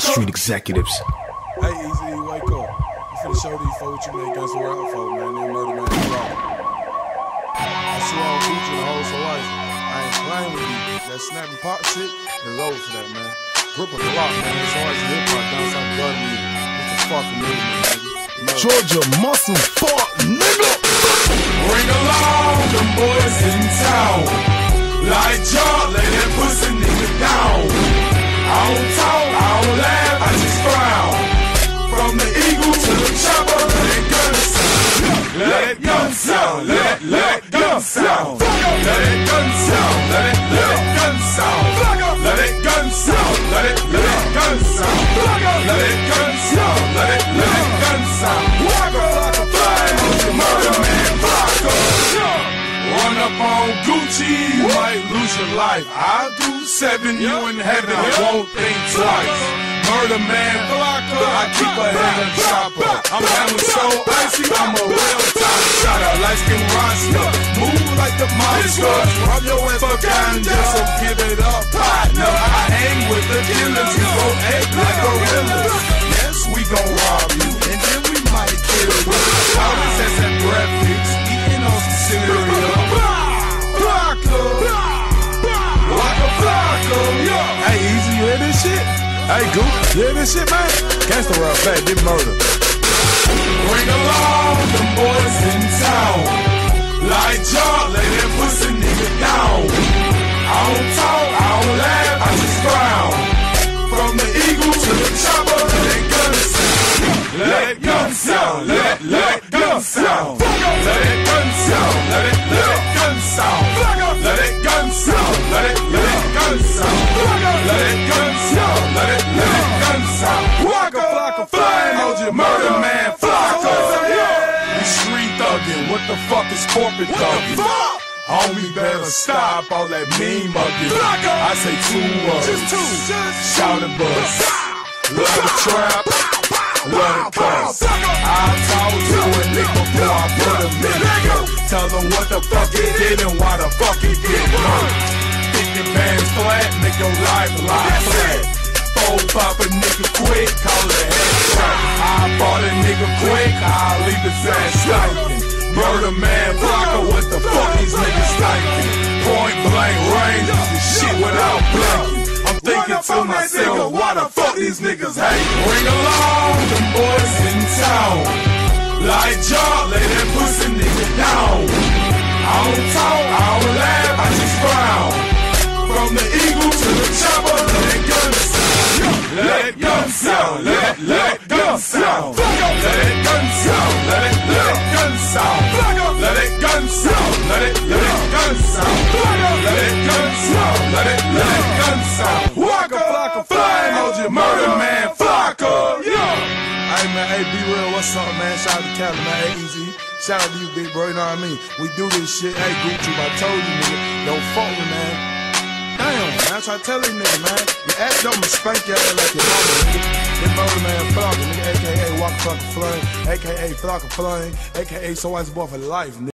Street Executives. Hey, Easy, wake up. I'm finna show these folks what you make guns around for, man. They murder man rock. I swear on Gucci the whole for life. I ain't playing with you. That snapping pop shit, there's over for that, man. Grip of the lock, man. It's hard to hip hop down South Garden music. What the fuck with me, man? Georgia muscle fuck, nigga. Bring along them boys in town. Like y'all, lay that pussy nigga down. I don't talk, I don't laugh, I just frown. From the eagle to the chopper, let it gun sound. Let it gun sound, let it gun sound. Let it gun sound, let it gun sound. Let it gun sound, let it gun sound. Let it gun sound, let it gun sound. Walk like a flame on your murder man blocker. Run up on Gucci, you might lose your life. I'll do 7, you in heaven, I won't think twice. Murder man blocker, I keep a head of chopper. I'm having so icy, I'm a real top shotter. Light skin roster, move like the monster. Rob your ass for ganja, so give it up, partner. I hang with the killers, you go act like gorillas. Yes, we gon' rob you, and then we might kill you. Always has that breakfast, eating on some cereal. Blocker, like a blocker, yeah. Hey, Easy, you hear this shit? Hey, Goop, you hear this shit, man? Gangsta rap back, get murdered. Bring along them boys in town. Like y'all, lay that pussy nigga down. I don't talk, I don't laugh, I just frown. From the eagle to the chopper, let it gun sound. Let it gun sound, let it gun sound. Let it gun sound, let it gun sound. Let it gun sound, let it gun sound. Let it gun sound, let it gun sound. Waka flocka flame on your murder man flocker. We street thuggin', what the fuck is corporate thuggin'? Homie better stop all that mean mugging. I say 2 words, just 2, shout and bust. Love the trap, love the cuss. I'll talk to a nigga before I put him in. Tell him what the fuck he did and why the fuck he did murder. 50 bands flat, make your life lie flat. Pop a nigga quick, call it headshot. I bought a nigga quick, I'll leave his ass stinking. Murder man blocker, what the fuck these niggas thinking? Point blank range, this shit without blinking. I'm thinking to myself, why the fuck these niggas hate? Bring along them boys in town. Like y'all, lay that pussy nigga down. I don't talk, I don't laugh, I just frown. From the eagle to the chopper, let it gun sound. Let it gun sound, let it gun sound. Let it gun sound, let it gun sound. Let it gun sound, let it gun sound. Let it gun sound, let it gun sound. Waka flocka flame on your murder man flocker. Hey, man, hey, be real, what's up, man? Shout out to Cali, man. Hey, Easy. Shout out to you, big bro, you know what I mean? We do this shit. Hey, Gucci, I told you, nigga, don't fuck with me, man. Damn, man, I try to tell these niggas, man. You act dumb and spank your ass like your mama, nigga. This murder man flocker, nigga, a.k.a. Waka Flocka Flame, a.k.a. Flocka Flame, a.k.a. So Ice Boy for life, nigga.